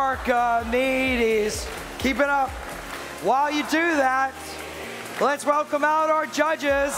Archimedes. Keep it up. While you do that, let's welcome out our judges.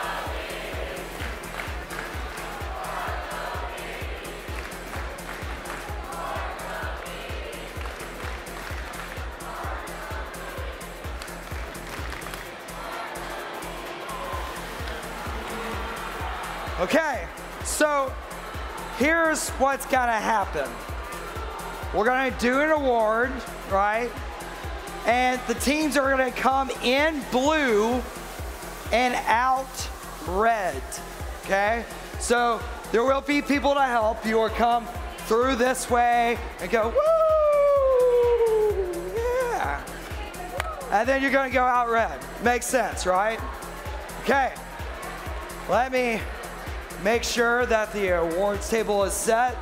Okay, so here's what's gonna happen. We're gonna do an award, right? And the teams are gonna come in blue and out red, okay? So there will be people to help. You will come through this way and go, woo, yeah. And then you're gonna go out red. Makes sense, right? Okay, let me make sure that the awards table is set.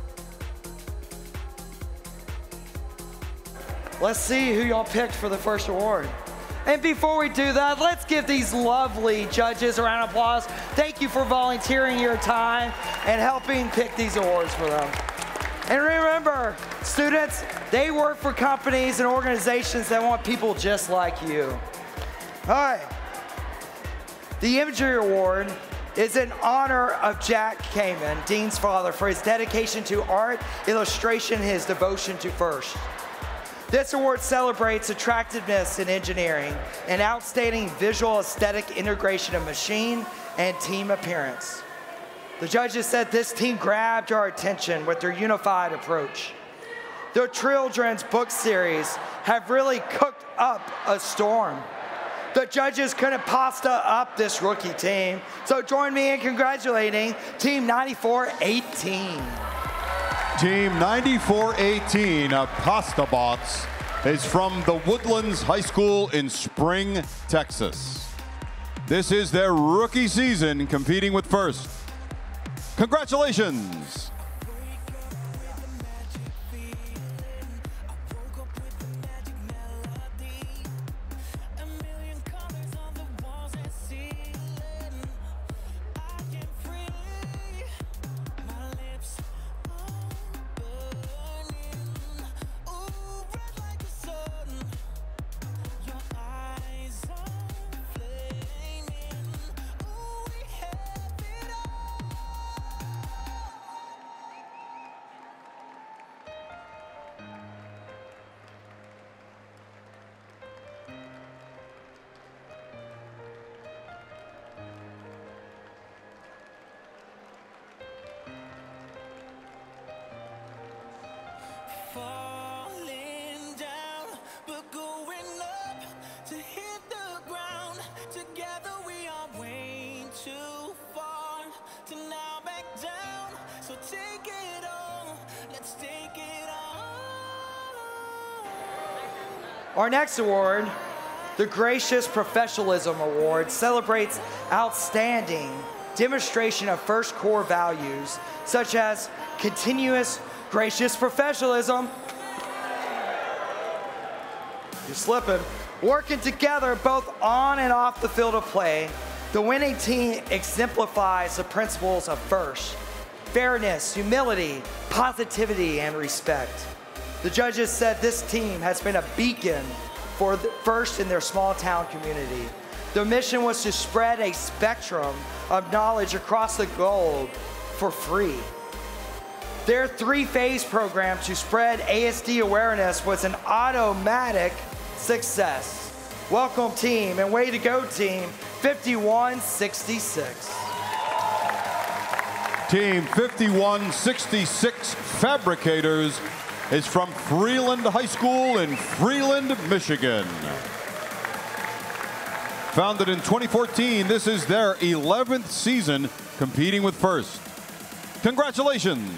Let's see who y'all picked for the first award. And before we do that, let's give these lovely judges a round of applause. Thank you for volunteering your time and helping pick these awards for them. And remember, students, they work for companies and organizations that want people just like you. All right, the Imagery Award is in honor of Jack Kamen, Dean's father, for his dedication to art, illustration, and his devotion to FIRST. This award celebrates attractiveness in engineering and outstanding visual aesthetic integration of machine and team appearance. The judges said this team grabbed our attention with their unified approach. Their children's book series have really cooked up a storm. The judges couldn't pasta up this rookie team, so join me in congratulating Team 9418. Team 9418 of Pasta Bots is from the Woodlands High School in Spring, Texas. This is their rookie season competing with FIRST. Congratulations! Falling down, but going up to hit the ground. Together we are way too far to now back down. So take it all, let's take it all. Our next award, the Gracious Professionalism Award, celebrates outstanding demonstration of FIRST core values, such as continuous gracious professionalism. You're slipping. Working together both on and off the field of play, the winning team exemplifies the principles of FIRST: fairness, humility, positivity, and respect. The judges said this team has been a beacon for FIRST in their small town community. Their mission was to spread a spectrum of knowledge across the globe for free. Their three-phase program to spread ASD awareness was an automatic success. Welcome, team, and way to go, team 5166. Team 5166 Fabricators is from Freeland High School in Freeland, Michigan. Founded in 2014, this is their 11th season competing with FIRST. Congratulations!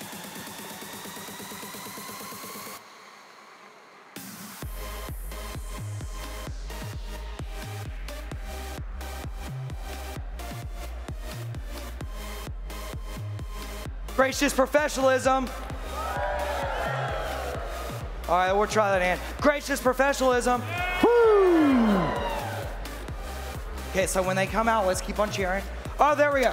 Gracious professionalism. All right, we'll try that again. Gracious professionalism. Woo! Okay, so when they come out, let's keep on cheering. Oh, there we go.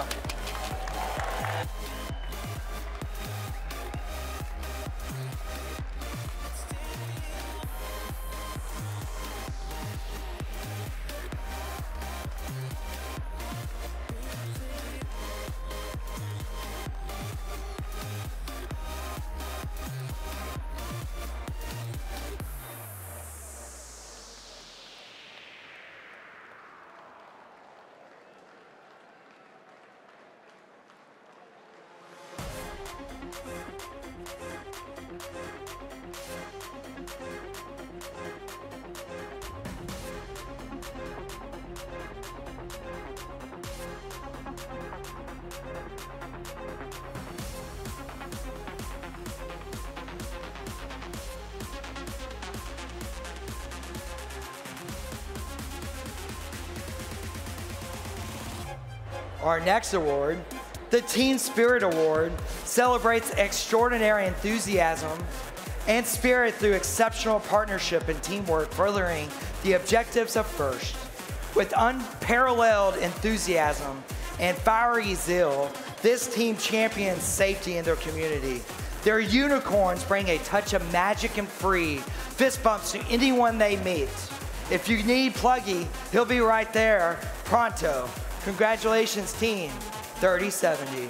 Our next award, the Team Spirit Award, celebrates extraordinary enthusiasm and spirit through exceptional partnership and teamwork, furthering the objectives of FIRST. With unparalleled enthusiasm and fiery zeal, this team champions safety in their community. Their unicorns bring a touch of magic and free fist bumps to anyone they meet. If you need Pluggy, he'll be right there pronto. Congratulations, Team 3070.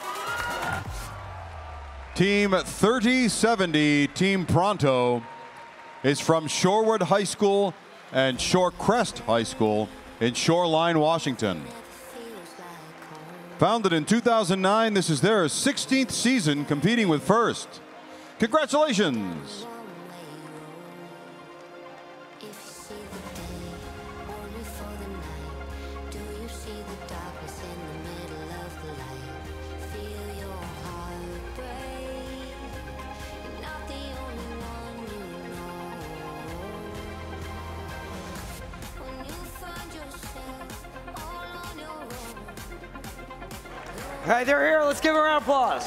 Team 3070, Team Pronto, is from Shorewood High School and Shorecrest High School in Shoreline, Washington. Founded in 2009, this is their 16th season competing with FIRST. Congratulations! All right, they're here. Let's give them a round of applause.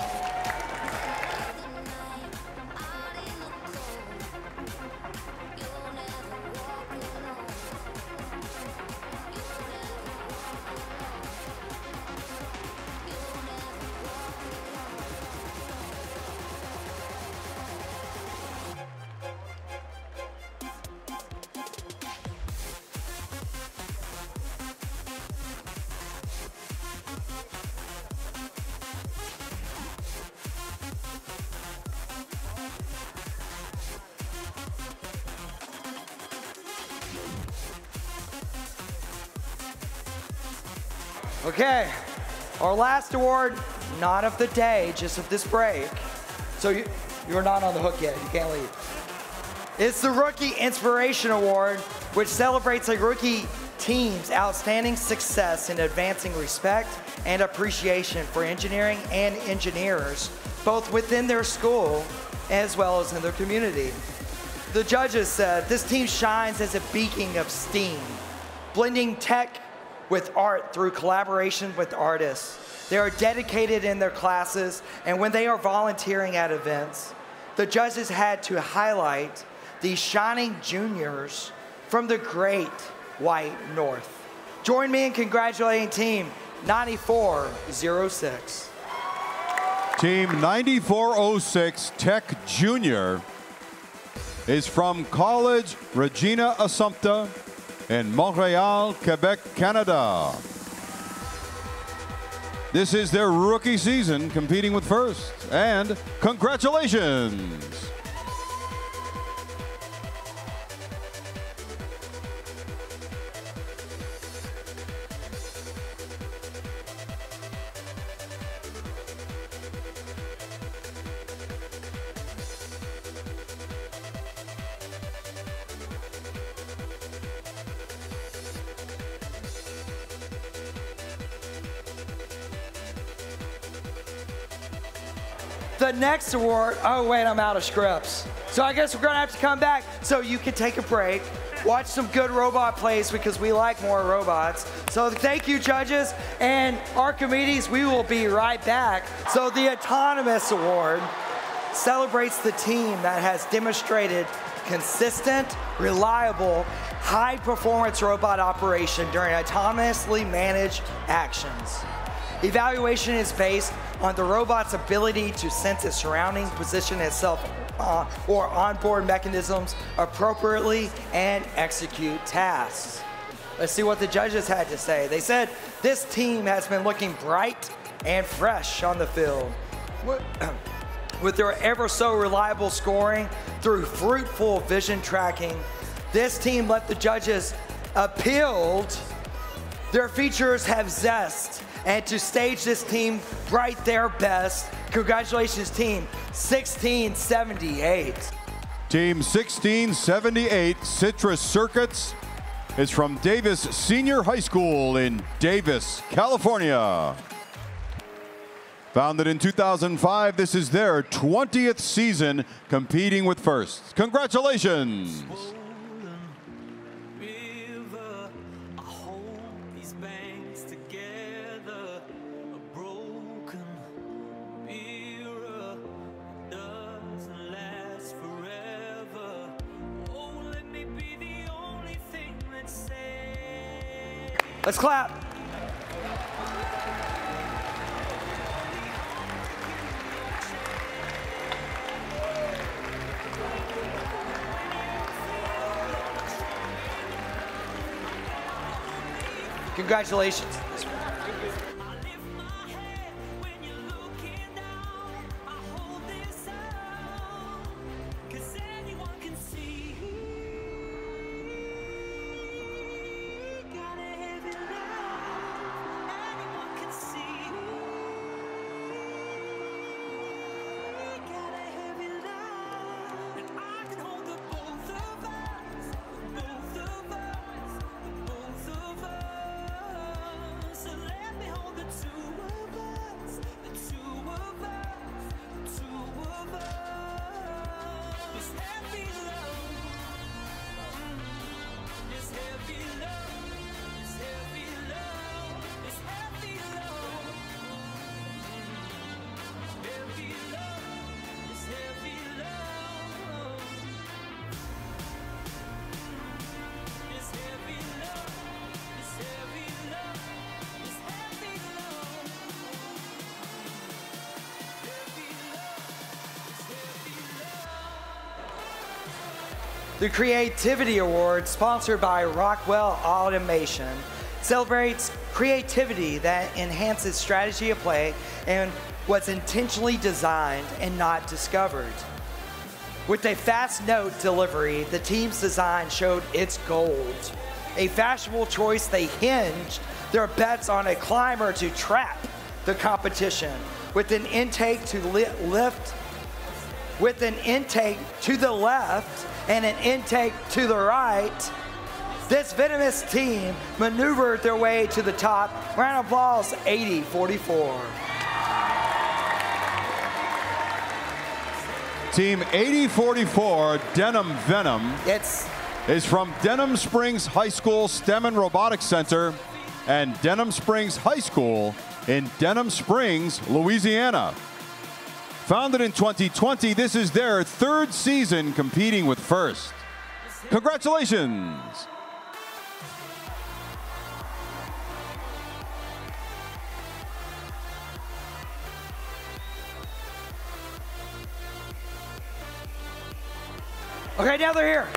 Okay, our last award, not of the day, just of this break. So you're not on the hook yet, you can't leave. It's the Rookie Inspiration Award, which celebrates a rookie team's outstanding success in advancing respect and appreciation for engineering and engineers, both within their school as well as in their community. The judges said this team shines as a beacon of STEAM, blending tech with art through collaboration with artists. They are dedicated in their classes, and when they are volunteering at events, the judges had to highlight these shining juniors from the great white north. Join me in congratulating Team 9406. Team 9406 Tech Junior is from College Regina Assumpta in Montreal, Quebec, Canada. This is their rookie season competing with FIRST, and congratulations! The next award, oh wait, I'm out of scripts. So I guess we're gonna have to come back so you can take a break, watch some good robot plays because we like more robots. So thank you, judges, and Archimedes, we will be right back. So the Autonomous Award celebrates the team that has demonstrated consistent, reliable, high-performance robot operation during autonomously managed actions. Evaluation is based on the robot's ability to sense its surroundings, position itself or onboard mechanisms appropriately, and execute tasks. Let's see what the judges had to say. They said, this team has been looking bright and fresh on the field. With their ever so reliable scoring through fruitful vision tracking, this team let the judges appealed. Their features have zest, and to stage this team right their best, congratulations, Team 1678. Team 1678 Citrus Circuits is from Davis Senior High School in Davis, California. Founded in 2005, this is their 20th season competing with FIRST. Congratulations! River, I hold these banks together. Let's clap. Congratulations. The Creativity Award, sponsored by Rockwell Automation, celebrates creativity that enhances strategy of play and was intentionally designed and not discovered. With a fast note delivery, the team's design showed its gold. A fashionable choice, they hinged their bets on a climber to trap the competition with an intake to lift, with an intake to the left and an intake to the right. This venomous team maneuvered their way to the top. Round of applause, 80-44. Team 8044, Denham Venom, is from Denham Springs High School STEM and Robotics Center and Denham Springs High School in Denham Springs, Louisiana. Founded in 2020, this is their third season competing with First. Congratulations! Okay, now they're here.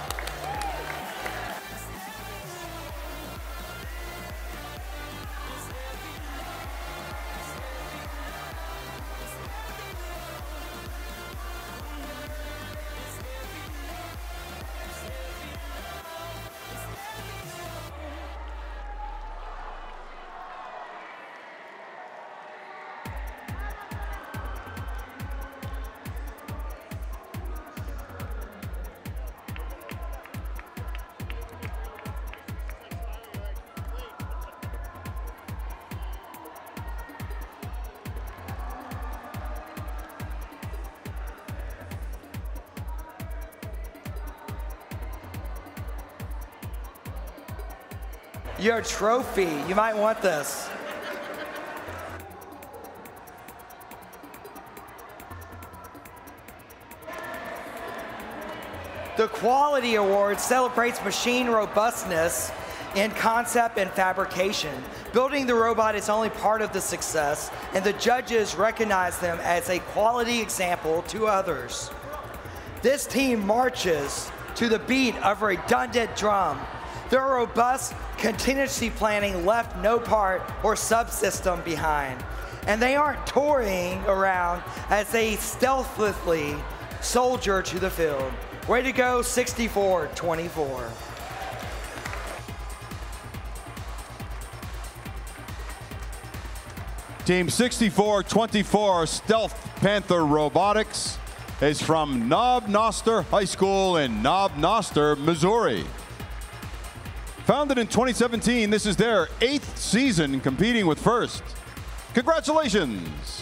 Your trophy, you might want this. The Quality Award celebrates machine robustness in concept and fabrication. Building the robot is only part of the success, and the judges recognize them as a quality example to others. This team marches to the beat of a redundant drum. Their robust contingency planning left no part or subsystem behind, and they aren't touring around as they stealthily soldier to the field. Way to go, 64-24. Team 6424 Stealth Panther Robotics is from Knob Noster High School in Knob Noster, Missouri. Founded in 2017, this is their 8th season competing with First. Congratulations!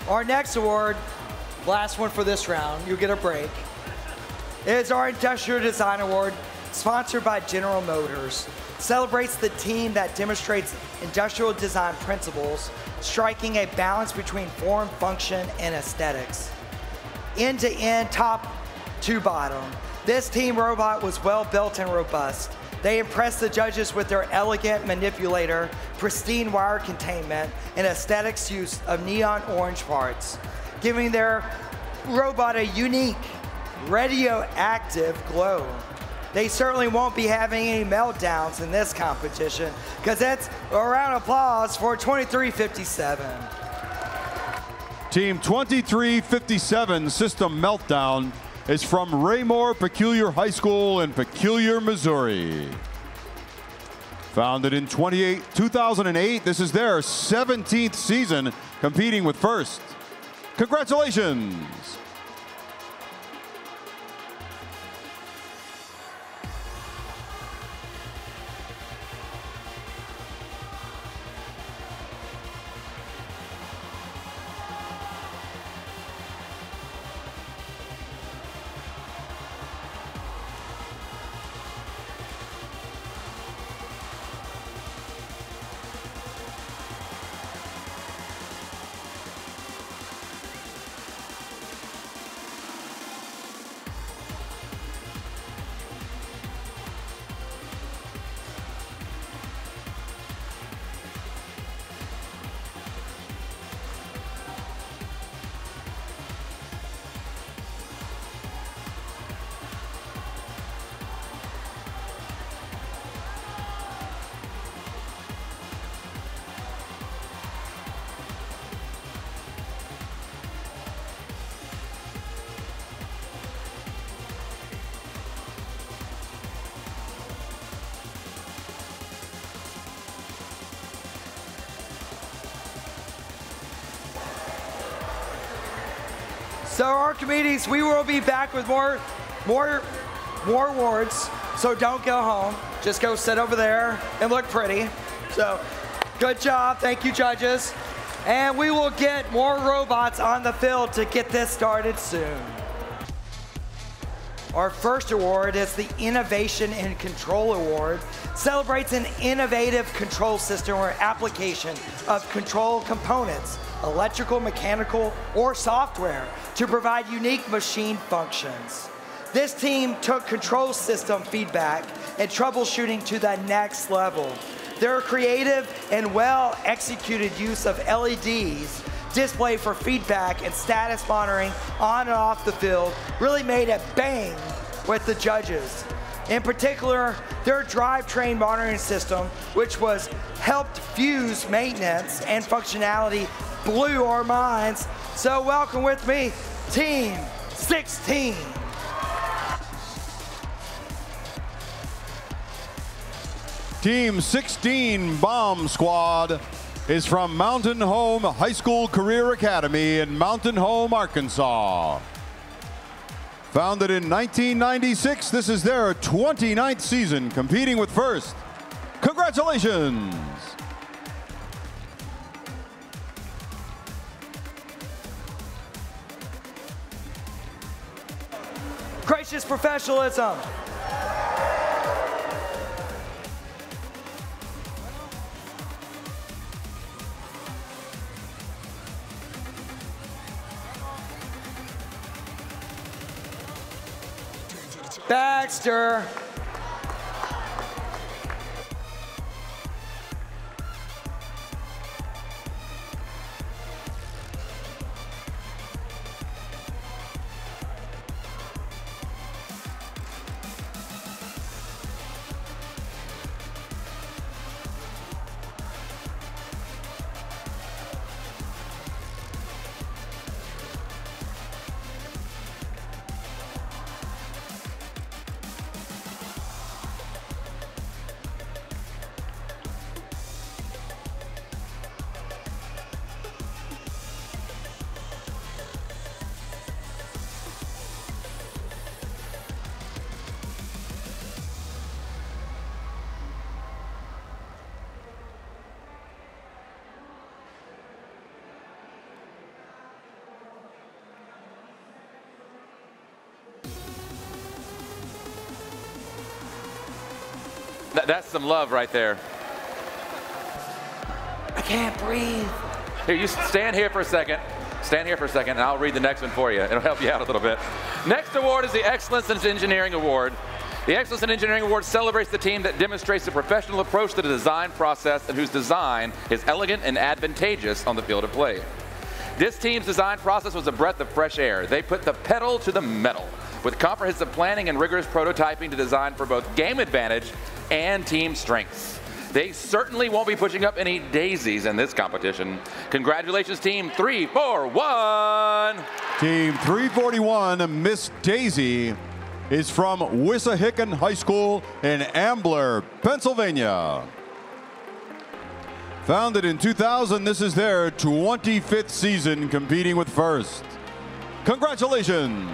Our next award, last one for this round, you'll get a break, is our Industrial Design Award, sponsored by General Motors. Celebrates the team that demonstrates industrial design principles, striking a balance between form, function, and aesthetics. End to end, top to bottom. This team robot was well built and robust. They impressed the judges with their elegant manipulator, pristine wire containment, and aesthetics use of neon orange parts, giving their robot a unique radioactive glow. They certainly won't be having any meltdowns in this competition, because that's a round of applause for 2357. Team 2357 System Meltdown is from Raymore Peculiar High School in Peculiar, Missouri. Founded in 2008, this is their 17th season competing with First. Congratulations! So Archimedes, we will be back with more awards. So don't go home. Just go sit over there and look pretty. So good job. Thank you, judges. And we will get more robots on the field to get this started soon. Our first award is the Innovation in Control Award. Celebrates an innovative control system or application of control components, electrical, mechanical, or software, to provide unique machine functions. This team took control system feedback and troubleshooting to the next level. Their creative and well-executed use of LEDs display for feedback and status monitoring on and off the field really made it bang with the judges. In particular, their drivetrain monitoring system, which was helped fuse maintenance and functionality, blew our minds. So welcome with me, Team 16. Team 16 Bomb Squad is from Mountain Home High School Career Academy in Mountain Home, Arkansas. Founded in 1996, this is their 29th season competing with First. Congratulations! Gracious professionalism. Baxter. That's some love right there. I can't breathe. Here, you stand here for a second. Stand here for a second, and I'll read the next one for you. It'll help you out a little bit. Next award is the Excellence in Engineering Award. The Excellence in Engineering Award celebrates the team that demonstrates a professional approach to the design process and whose design is elegant and advantageous on the field of play. This team's design process was a breath of fresh air. They put the pedal to the metal with comprehensive planning and rigorous prototyping to design for both game advantage and team strengths. They certainly won't be pushing up any daisies in this competition. Congratulations, Team 341. Team 341, Miss Daisy, is from Wissahickon High School in Ambler, Pennsylvania. Founded in 2000, this is their 25th season competing with First. Congratulations.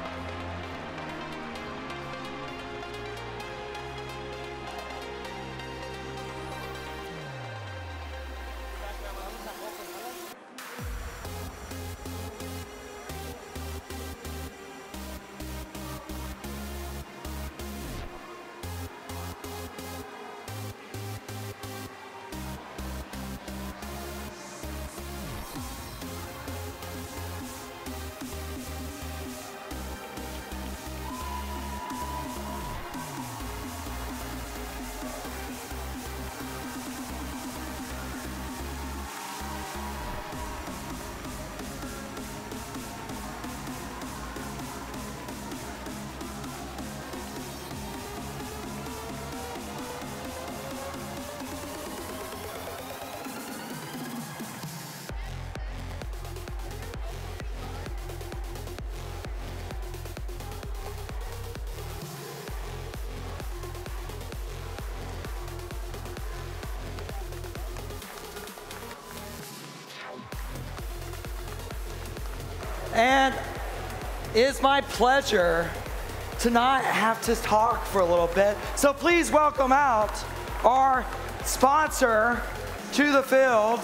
And it's my pleasure to not have to talk for a little bit. So please welcome out our sponsor to the field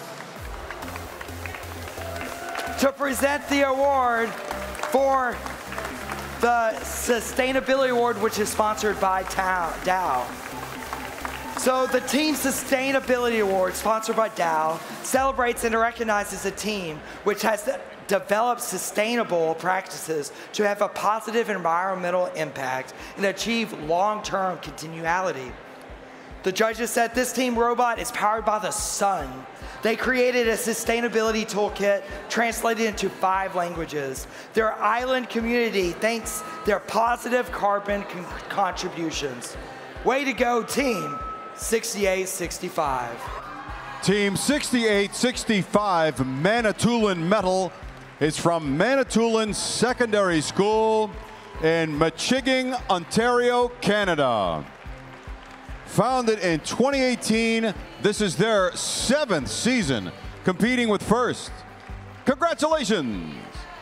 to present the award for the Sustainability Award, which is sponsored by Dow. So the Team Sustainability Award, sponsored by Dow, celebrates and recognizes a team which has developed sustainable practices to have a positive environmental impact and achieve long-term continuality. The judges said this team robot is powered by the sun. They created a sustainability toolkit translated into 5 languages. Their island community thanks their positive carbon contributions. Way to go, Team 6865. Team 6865, Manitoulin Metal, is from Manitoulin Secondary School in Michigan, Ontario, Canada. Founded in 2018, this is their 7th season competing with First. Congratulations!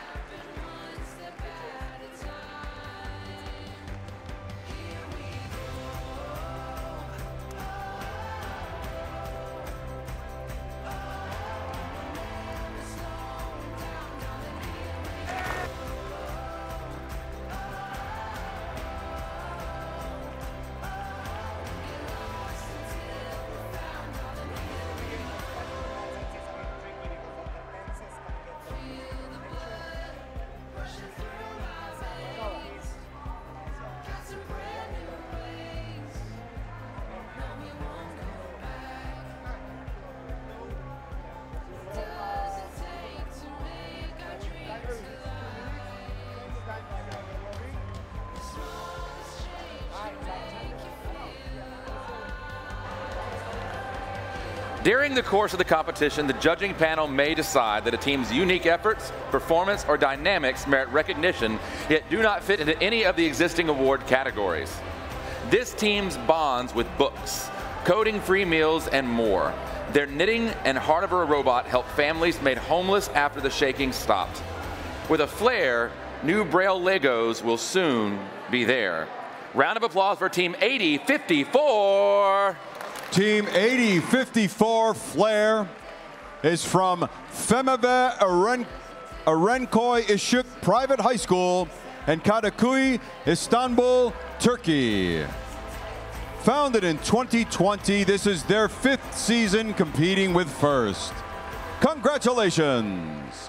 During the course of the competition, the judging panel may decide that a team's unique efforts, performance, or dynamics merit recognition, yet do not fit into any of the existing award categories. This team's bonds with books, coding free meals, and more. Their knitting and Heart of a Robot help families made homeless after the shaking stopped. With a flair, new Braille Legos will soon be there. Round of applause for Team 8054. Team 8054 Flair is from Femeve Erenkoy Işık Private High School in Kadıköy, Istanbul, Turkey. Founded in 2020, this is their 5th season competing with First. Congratulations!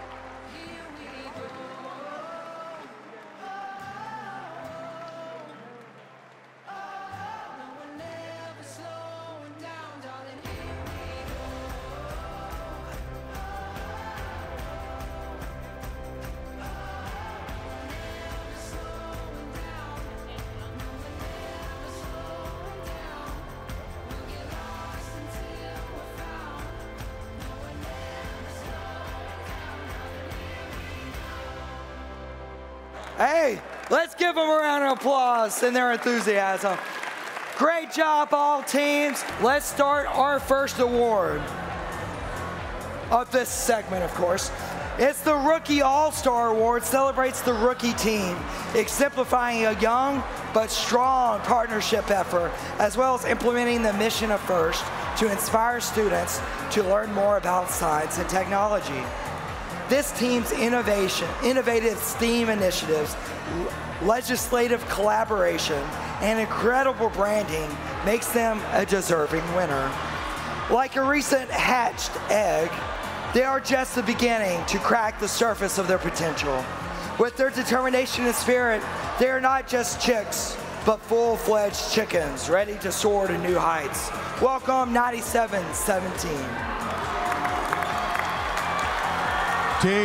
Hey, let's give them a round of applause and their enthusiasm. Great job, all teams. Let's start our first award of this segment, of course. It's the Rookie All-Star Award, celebrates the rookie team, exemplifying a young but strong partnership effort, as well as implementing the mission of First to inspire students to learn more about science and technology. This team's innovative STEAM initiatives, legislative collaboration, and incredible branding makes them a deserving winner. Like a recent hatched egg, they are just the beginning to crack the surface of their potential. With their determination and spirit, they are not just chicks, but full-fledged chickens ready to soar to new heights. Welcome 97-17. Team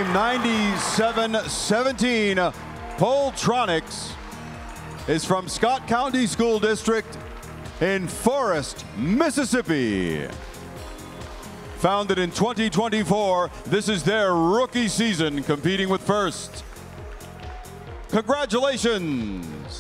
97-17, Poltronics, is from Scott County School District in Forest, Mississippi. Founded in 2024, this is their rookie season competing with First. Congratulations!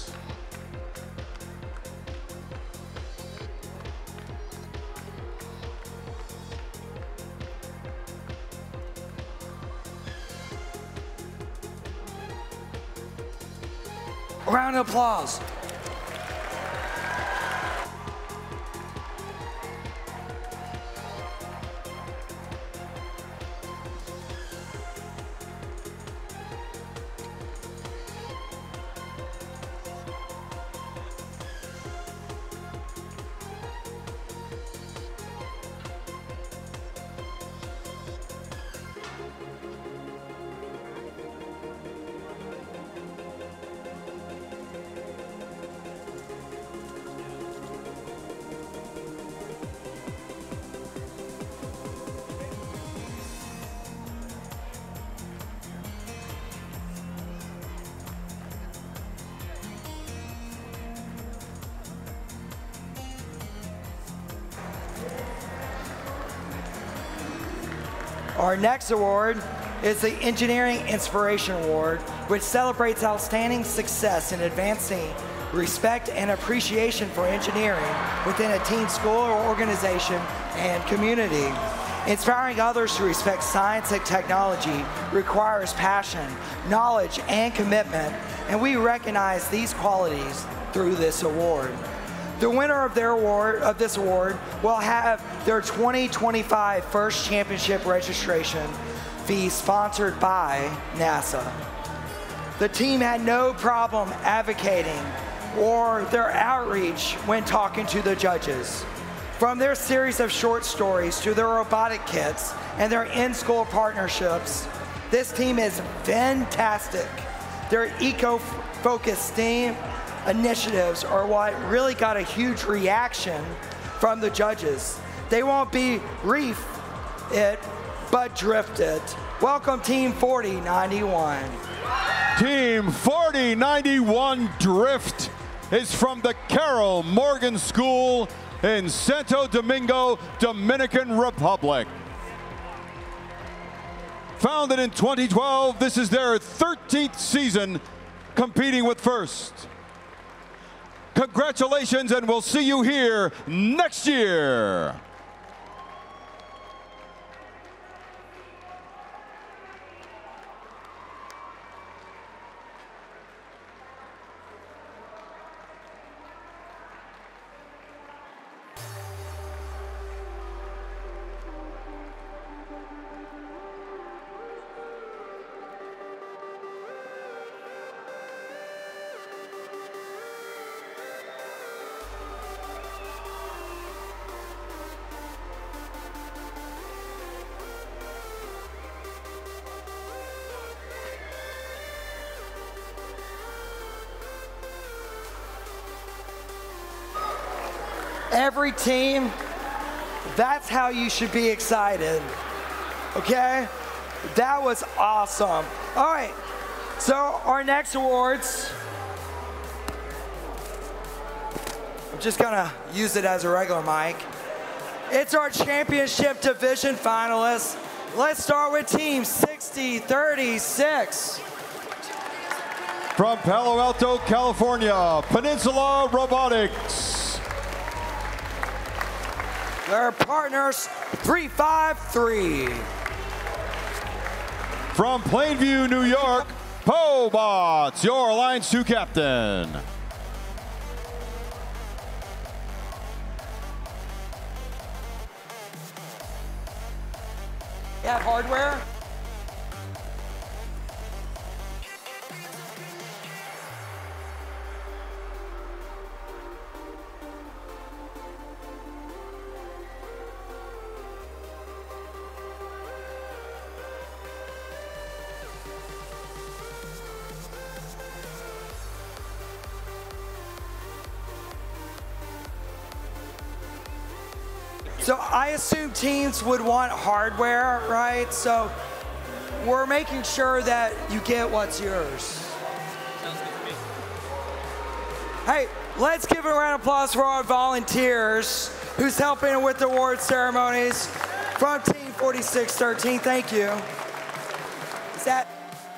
A round of applause. Our next award is the Engineering Inspiration Award, which celebrates outstanding success in advancing respect and appreciation for engineering within a team, school, or organization and community. Inspiring others to respect science and technology requires passion, knowledge, and commitment, and we recognize these qualities through this award. The winner of this award will have their 2025 First Championship registration fee sponsored by NASA. The team had no problem advocating or their outreach when talking to the judges. From their series of short stories to their robotic kits and their in-school partnerships, this team is fantastic. Their eco-focused STEAM initiatives are what really got a huge reaction from the judges. They won't be reef it, but drift it. Welcome Team 4091. Team 4091 Drift is from the Carroll Morgan School in Santo Domingo, Dominican Republic. Founded in 2012, this is their 13th season competing with First. Congratulations, and we'll see you here next year. every team, that's how you should be excited, okay? That was awesome. All right, so our next awards, I'm just gonna use it as a regular mic. It's our championship division finalists. Let's start with team 6036. From Palo Alto, California, Peninsula Robotics. Their partners, 353. From Plainview, New York, Pobots, your Alliance 2 captain. You have hardware? So I assume teams would want hardware, right? So we're making sure that you get what's yours. Sounds good to me. Hey, let's give a round of applause for our volunteers who's helping with the award ceremonies from Team 4613. Thank you. Is that?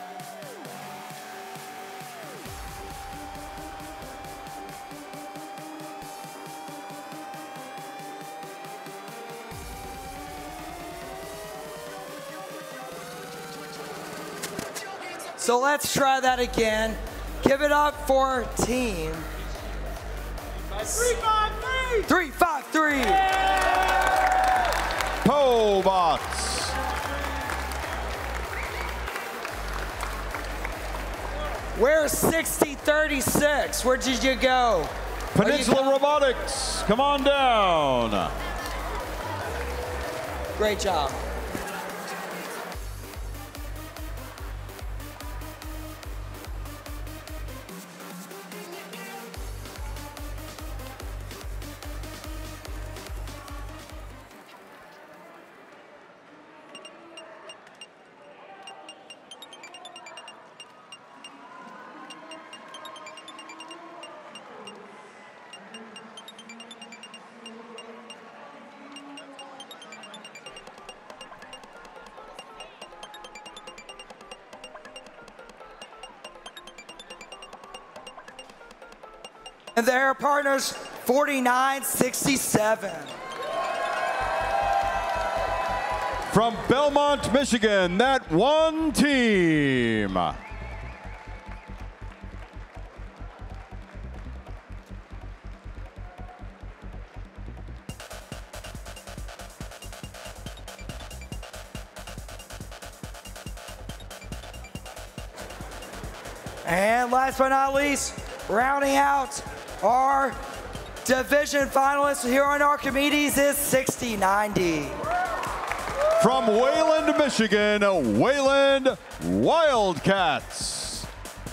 So let's try that again. Give it up for team 353. 353. Pobots. Where's 6036? Where did you go? Peninsula Robotics, come on down. Great job. And their partners, 4967. From Belmont, Michigan, that one team. And last but not least, rounding out our division finalists here on Archimedes is 6090. From Wayland, Michigan, Wayland Wildcats.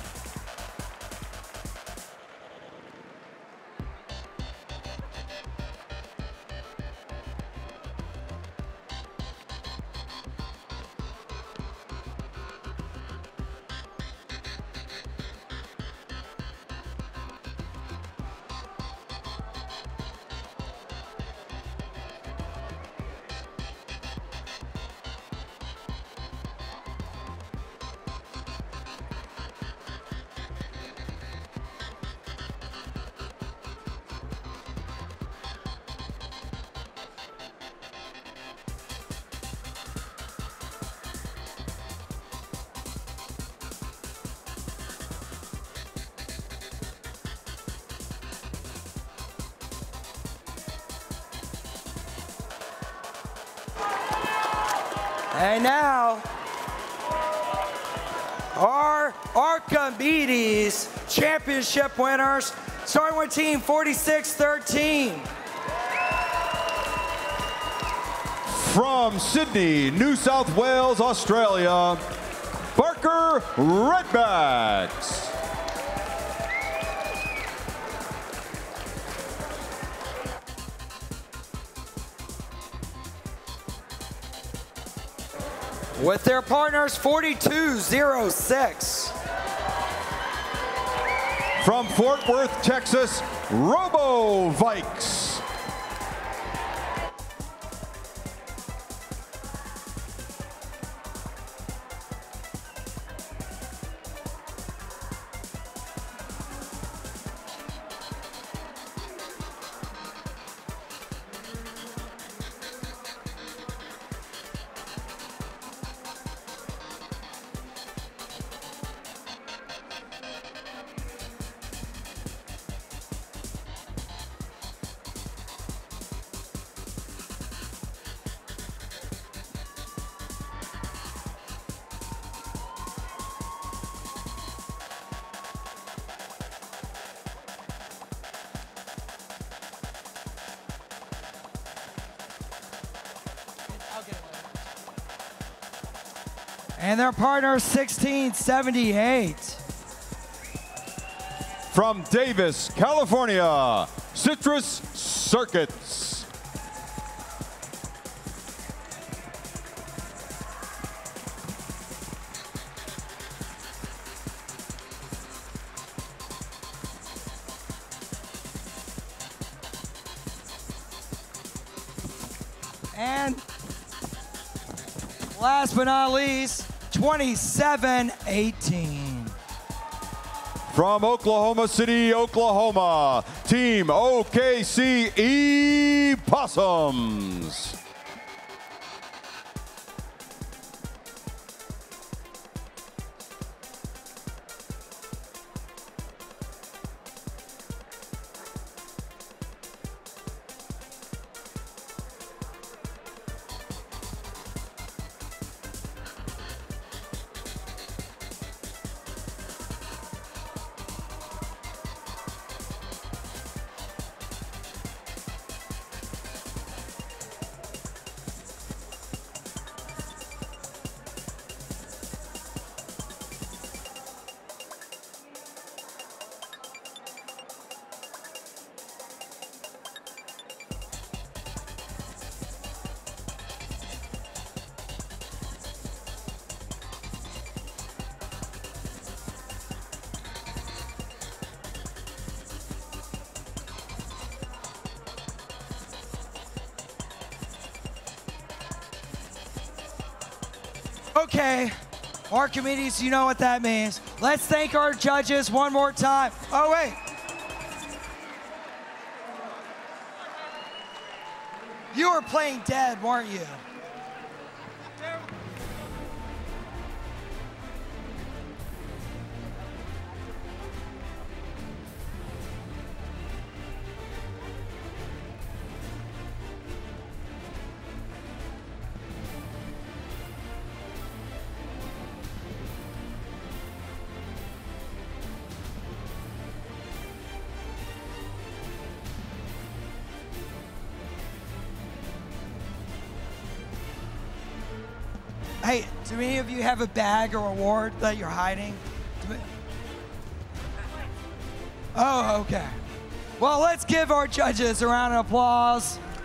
And now, our Archimedes championship winners, starting with team 4613. From Sydney, New South Wales, Australia, Barker Redbacks. with their partners 4206. From Fort Worth, Texas, Robo Vikes. And their partner 1678. From Davis, California, Citrus Circuits. And last but not least, 2718. From Oklahoma City, Oklahoma, Team OKC Possums. Okay, Archimedes, you know what that means. Let's thank our judges one more time. Oh, wait. You were playing dead, weren't you? Hey, do any of you have a bag or award that you're hiding? Oh, okay. Well, let's give our judges a round of applause.